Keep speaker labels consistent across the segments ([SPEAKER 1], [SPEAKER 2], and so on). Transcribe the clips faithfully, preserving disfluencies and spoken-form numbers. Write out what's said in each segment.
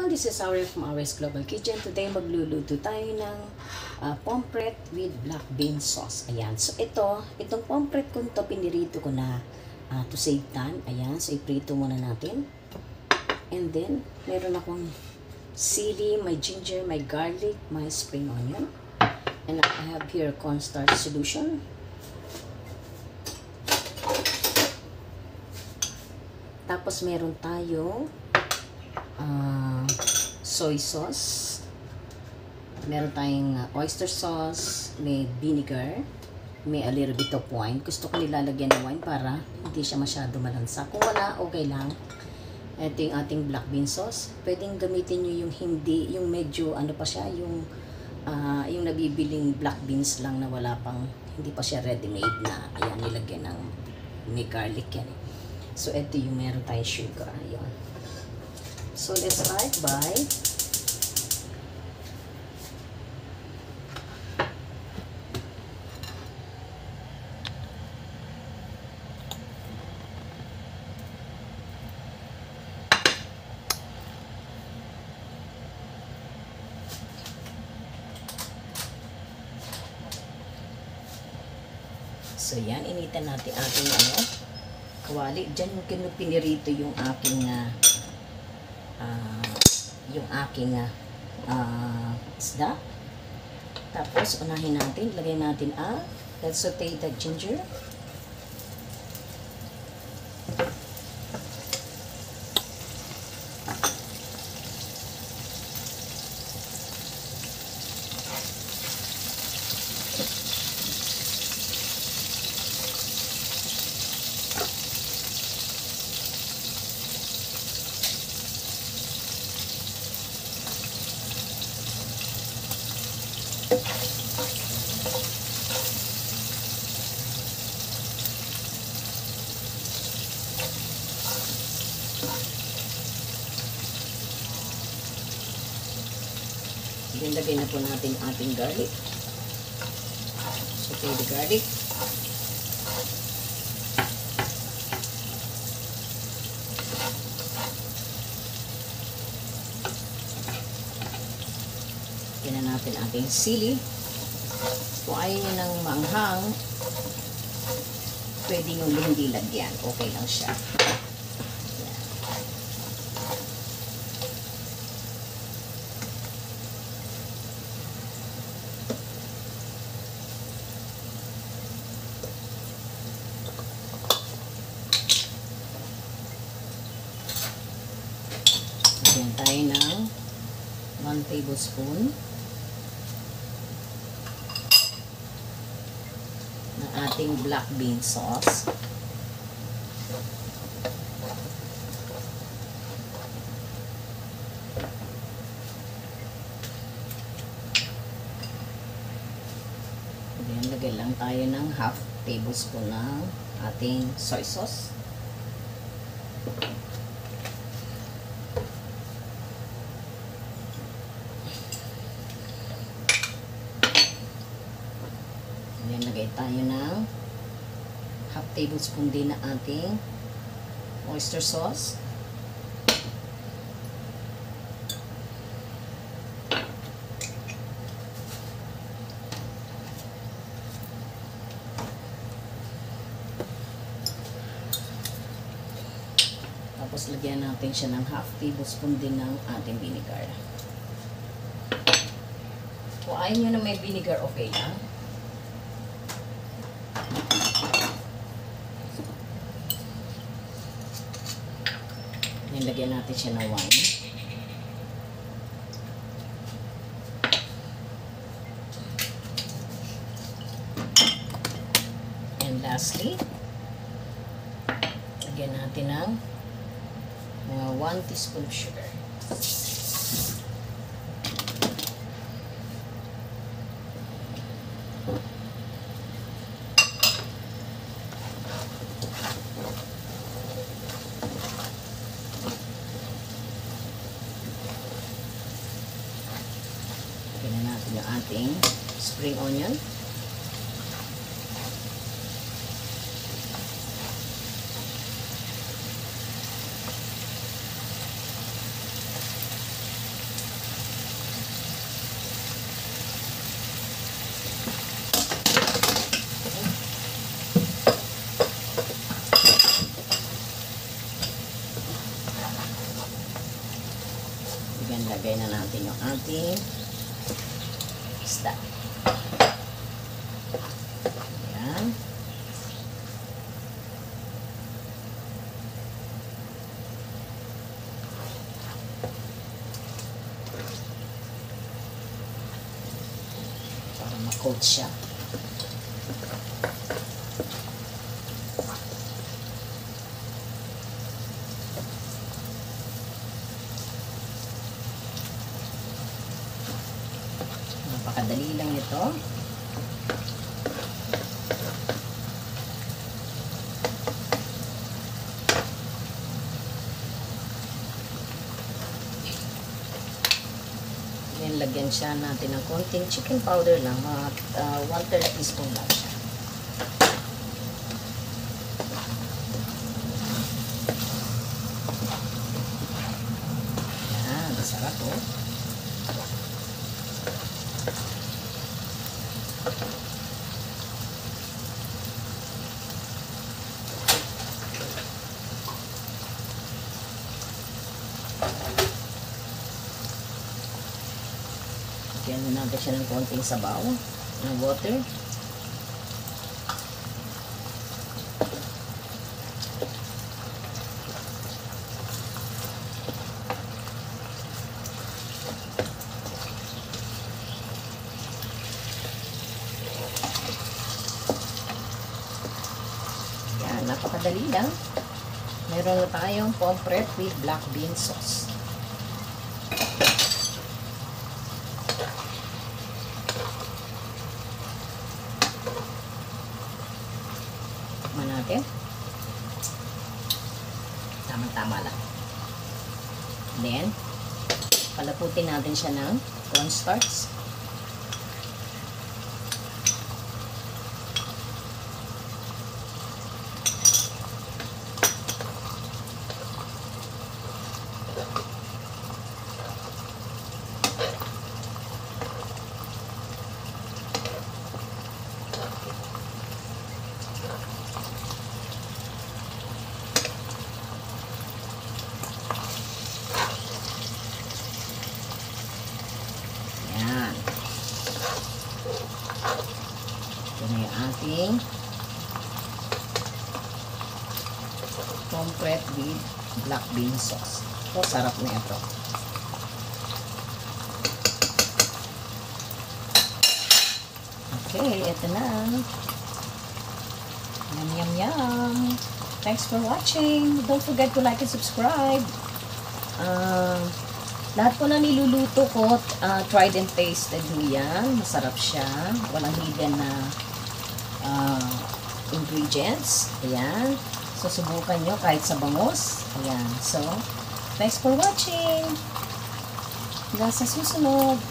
[SPEAKER 1] everyone, this is Aurel from Aurel's Global Kitchen. Today magluluto tayo ng uh, pomfret with black bean sauce. Ayan, so ito, itong pomfret ko ito, pinirito ko na uh, to save time. Ayan, so iprito muna natin. And then, meron akong sili, my ginger, my garlic, my spring onion. And I have here cornstarch solution. Tapos meron tayo Uh, soy sauce, meron tayong uh, oyster sauce, may vinegar, may a little bit of wine. Gusto ko nilalagyan ng wine para hindi siya masyado malansa. Kung wala, okay lang. Ito yung ating black bean sauce. Pwedeng gamitin nyo yung hindi, yung medyo ano pa siya, yung uh, yung nabibiling black beans lang na wala pang, hindi pa siya ready-made na. Ayan, nilagyan ng may garlic yan. So ito yung meron tayong sugar. Ayan. So let's start by So yan, initan natin ating ano, kawali. Diyan yung pinirito yung aking uh, Uh, yung aking uh, uh, isda. Tapos unahin natin, lagay natin ang uh, sauteed ginger, ilagay na po natin ating garlic. Sauteed garlic. Lagyan na natin ating sili. Kung ayaw nyo ng maanghang, pwede nyo hindi lagyan. Okay lang siya. Lagyan tayo ng one tablespoon ng ating black bean sauce. Then, lagay lang tayo ng half tablespoon ng ating soy sauce. Then, lagay tayo ng half tablespoon din na ating oyster sauce. Tapos, lagyan natin siya ng half tablespoon din ng ating vinegar. Kung ayaw nyo na may vinegar, okay lang. Lagyan natin siya ng wine. And lastly, lagyan natin ng mga one teaspoon of sugar. Lagyan na natin yung ating spring onion. Then, lagay na natin yung ating isda. Ayan. Para ma-coat siya. Napakadali lang ito. Then, lagyan siya natin ng konting chicken powder lang. Mga uh, one third teaspoon lang siya. Yan, masarap po. Oh. Lagyan natin siya ng konting sabaw ng water. Yan, napakadali lang. Meron na tayong pomfret with black bean sauce. Natin. Tama-tama lang. Then, palaputin natin siya ng cornstarch. Ito na yung ating pomfret with black bean sauce. Ito, sarap na ito. Okay, ito na. Yum, yum, yum. Thanks for watching. Don't forget to like and subscribe. Uh, lahat po na niluluto ko, uh, tried and tasted mo yan. Masarap siya. Walang hidden na uh, ingredients. Ayan. So, subukan nyo kahit sa bangus. Ayan. So, thanks for watching. Hanggang sa susunod.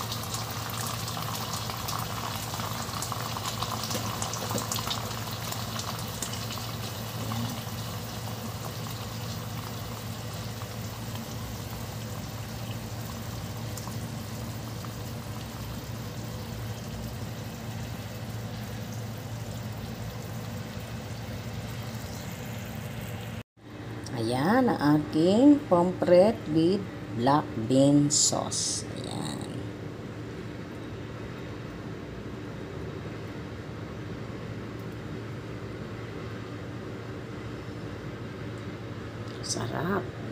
[SPEAKER 1] Ayan, ang aking pomfret with black bean sauce. Ayan. Sarap.